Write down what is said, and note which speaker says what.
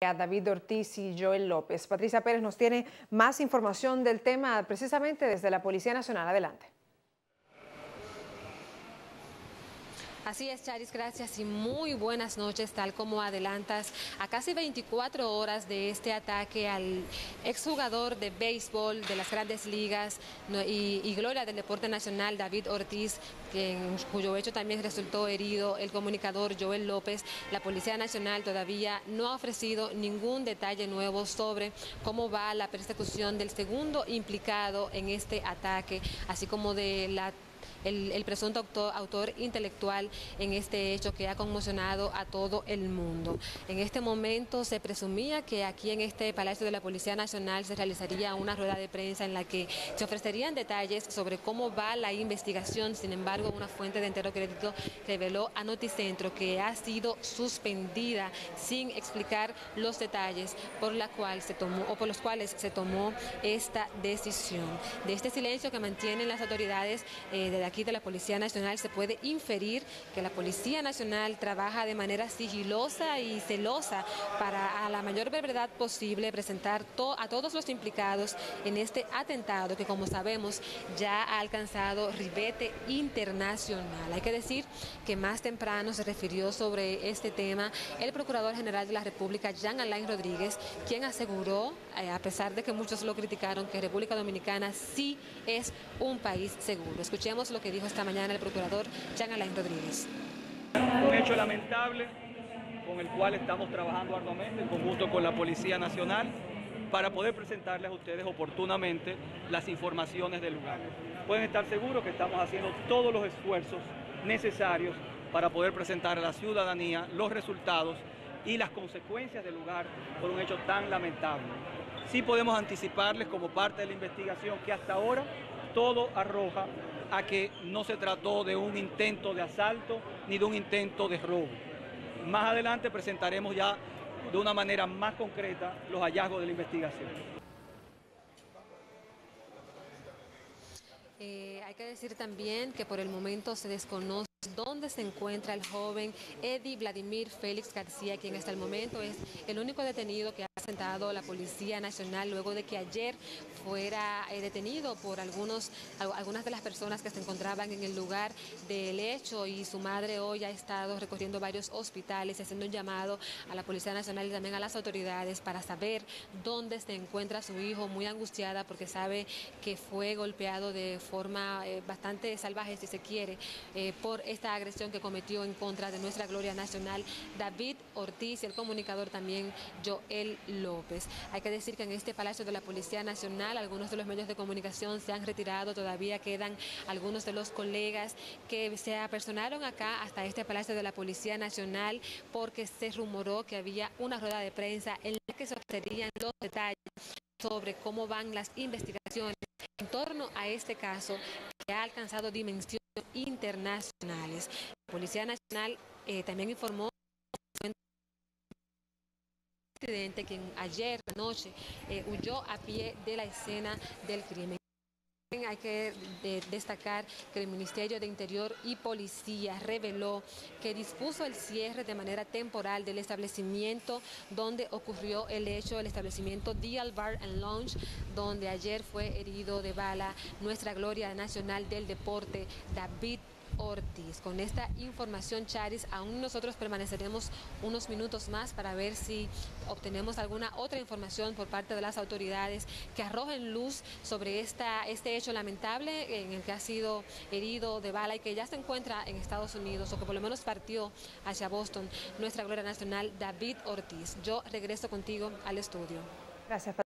Speaker 1: a David Ortiz y Joel López. Patricia Pérez nos tiene más información del tema precisamente desde la Policía Nacional. Adelante.
Speaker 2: Así es, Charis, gracias y muy buenas noches. Tal como adelantas, a casi 24 horas de este ataque al exjugador de béisbol de las Grandes Ligas y gloria del deporte nacional, David Ortiz, cuyo hecho también resultó herido el comunicador Joel López, la Policía Nacional todavía no ha ofrecido ningún detalle nuevo sobre cómo va la persecución del segundo implicado en este ataque, así como de el presunto autor intelectual en este hecho que ha conmocionado a todo el mundo. En este momento se presumía que aquí en este Palacio de la Policía Nacional se realizaría una rueda de prensa en la que se ofrecerían detalles sobre cómo va la investigación. Sin embargo, una fuente de entero crédito reveló a Noticentro que ha sido suspendida sin explicar los detalles por los cuales se tomó esta decisión. De este silencio que mantienen las autoridades de aquí de la Policía Nacional se puede inferir que la Policía Nacional trabaja de manera sigilosa y celosa para a la mayor brevedad posible presentar a todos los implicados en este atentado que, como sabemos, ya ha alcanzado ribete internacional. Hay que decir que más temprano se refirió sobre este tema el Procurador General de la República, Jean Alain Rodríguez, quien aseguró, a pesar de que muchos lo criticaron, que República Dominicana sí es un país seguro. Escuchemos lo que dijo esta mañana el procurador Jean Alain Rodríguez.
Speaker 3: Un hecho lamentable con el cual estamos trabajando arduamente en conjunto con la Policía Nacional para poder presentarles a ustedes oportunamente las informaciones del lugar. Pueden estar seguros que estamos haciendo todos los esfuerzos necesarios para poder presentar a la ciudadanía los resultados y las consecuencias del lugar por un hecho tan lamentable. Sí podemos anticiparles como parte de la investigación que hasta ahora todo arroja a que no se trató de un intento de asalto ni de un intento de robo. Más adelante presentaremos ya de una manera más concreta los hallazgos de la investigación.
Speaker 2: Hay que decir también que por el momento se desconoce dónde se encuentra el joven Eddie Vladimir Félix García, quien hasta el momento es el único detenido que ha presentado la Policía Nacional luego de que ayer fuera detenido por algunas de las personas que se encontraban en el lugar del hecho, y su madre hoy ha estado recorriendo varios hospitales y haciendo un llamado a la Policía Nacional y también a las autoridades para saber dónde se encuentra su hijo, muy angustiada porque sabe que fue golpeado de forma bastante salvaje, si se quiere, por esta agresión que cometió en contra de nuestra gloria nacional David Ortiz y el comunicador también Joel López. Hay que decir que en este Palacio de la Policía Nacional algunos de los medios de comunicación se han retirado, todavía quedan algunos de los colegas que se apersonaron acá hasta este Palacio de la Policía Nacional porque se rumoró que había una rueda de prensa en la que se ofrecerían los detalles sobre cómo van las investigaciones en torno a este caso que ha alcanzado dimensiones internacionales. La Policía Nacional también informó al presidente quien ayer anoche huyó a pie de la escena del crimen. Hay que destacar que el Ministerio de Interior y Policía reveló que dispuso el cierre de manera temporal del establecimiento donde ocurrió el hecho, el establecimiento Dial Bar and Lounge, donde ayer fue herido de bala nuestra gloria nacional del deporte, David Ortiz. Con esta información, Charis, aún nosotros permaneceremos unos minutos más para ver si obtenemos alguna otra información por parte de las autoridades que arrojen luz sobre este hecho lamentable en el que ha sido herido de bala y que ya se encuentra en Estados Unidos, o que por lo menos partió hacia Boston, nuestra gloria nacional David Ortiz. Yo regreso contigo al estudio.
Speaker 1: Gracias.